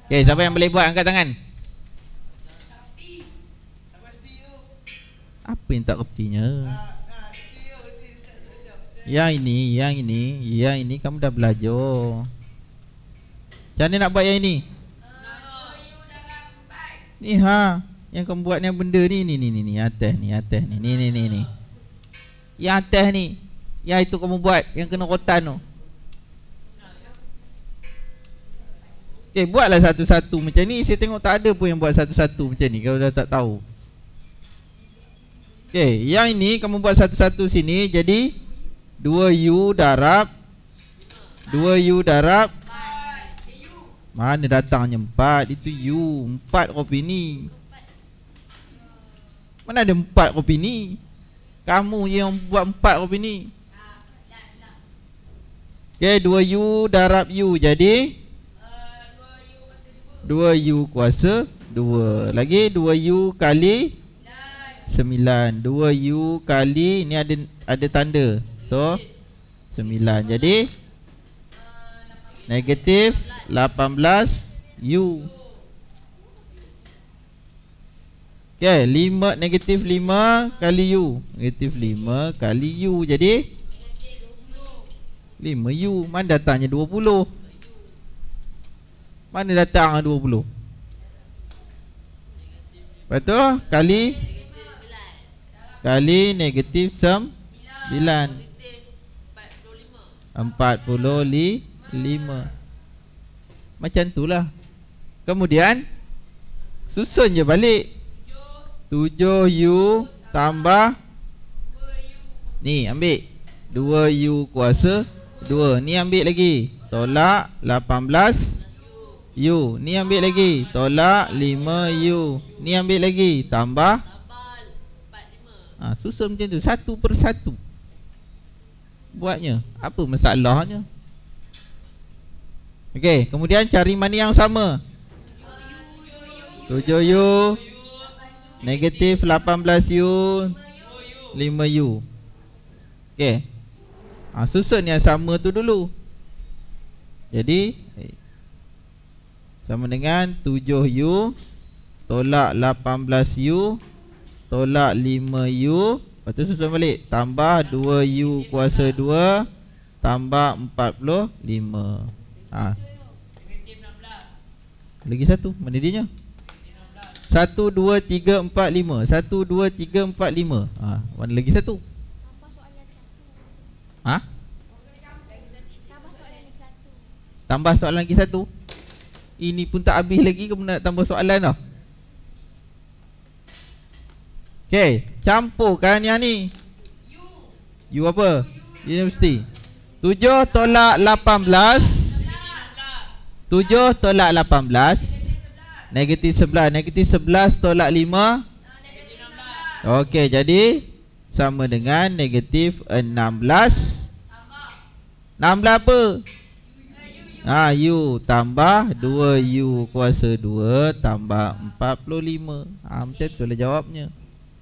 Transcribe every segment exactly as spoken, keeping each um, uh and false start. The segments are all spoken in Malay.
Okay, siapa yang boleh buat angkat tangan? Apa yang tak kertinya? Yang ini, yang ini, yang ini kamu dah belajar. Macam mana nak buat yang ini? Ni ha, yang kamu buat ni benda ni ni ni ni ni atas ni, atas ni, ni ni ni ni. Yang atas ni. Yang itu kamu buat, yang kena rotan tu. Okay, buatlah satu-satu macam ni. Saya tengok tak ada pun yang buat satu-satu macam ni. Kalau dah tak tahu. Okay, yang ini kamu buat satu-satu sini. Jadi dua U darab dua U darab mana datangnya empat. Itu U. Empat kopi ni. Mana ada empat kopi ni? Kamu yang buat empat kopi ni. Okay, dua U darab U. Jadi dua U kuasa dua. Lagi dua U kali sembilan. Dua U kali ni ada ada tanda. So sembilan. Jadi negatif lapan belas U. Okay, lima negatif lima kali U. Negatif lima kali U. Jadi lima U. Mana datangnya dua puluh? Mana datang dua puluh? Lepas tu kali Kali negatif sembilan. Empat puluh lima. Macam tu lah. Kemudian susun je balik. Tujuh U tambah ni ambil dua U kuasa dua. Ni ambil lagi, tolak lapan belas U. Ni ambil lagi, tolak lima U. Ni ambil lagi, tambah ha, susun macam tu, satu per satu buatnya. Apa masalahnya? Okey, kemudian cari mana yang sama. Tujuh U negatif lapan belas U lima U. Okey, ha, susun yang sama tu dulu. Jadi sama dengan tujuh U tolak lapan belas U tolak lima U. Lepas tu susun balik, tambah dua U kuasa dua tambah empat puluh lima. Ha. Lagi satu, mana dia nya? Satu, dua, tiga, empat, lima. Satu, dua, tiga, empat, lima. Ha. Mana lagi satu? Ha? Tambah soalan lagi satu. Ini pun tak habis lagi, kamu nak tambah soalan tau. Okay, campurkan yang ni. U apa? Universiti. Tujuh tolak lapan belas. Tujuh tolak lapan belas. Negatif sebelas. Negatif sebelas tolak lima. Okey, jadi sama dengan negatif enam belas. Enam belas apa? Ha, U tambah dua U kuasa dua tambah empat puluh lima. Ha, macam tu lah jawabnya.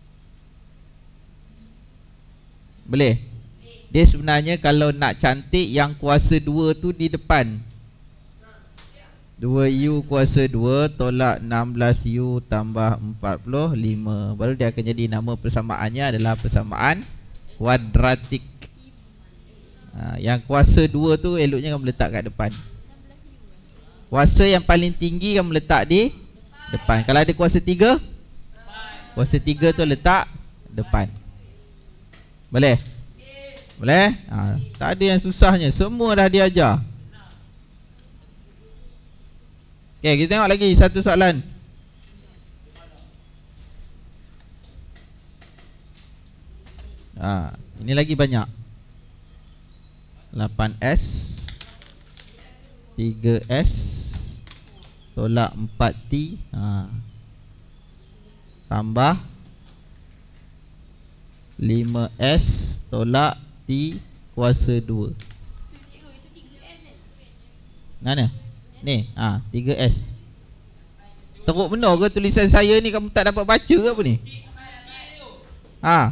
Boleh? Dia sebenarnya kalau nak cantik yang kuasa dua tu di depan. Dua U kuasa dua tolak enam belas U tambah empat puluh lima. Baru dia akan jadi nama persamaannya adalah persamaan kuadratik. Ha, yang kuasa dua tu eloknya kamu letak kat depan. Kuasa yang paling tinggi kamu letak di depan. Kalau ada kuasa tiga, kuasa tiga tu letak depan. Boleh? Boleh? Ha, tak ada yang susahnya, semua dah diajar. Okay, kita tengok lagi satu soalan. Ha, ini lagi banyak. lapan S tiga S tolak empat T, ha, tambah lima S tolak T kuasa dua. Mana? Ni, ha, tiga S. Teruk benar ke tulisan saya ni, kamu tak dapat baca ke apa ni? Ha.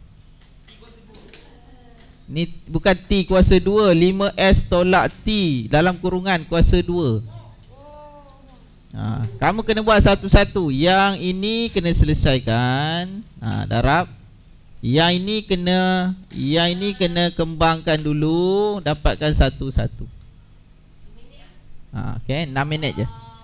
Ni bukan T kuasa dua, lima S tolak T dalam kurungan kuasa dua. ha, kamu kena buat satu-satu. Yang ini kena selesaikan. Ha, darab. Yang ini kena Yang ini kena kembangkan dulu. Dapatkan satu-satu. ha, Okay, enam minit je.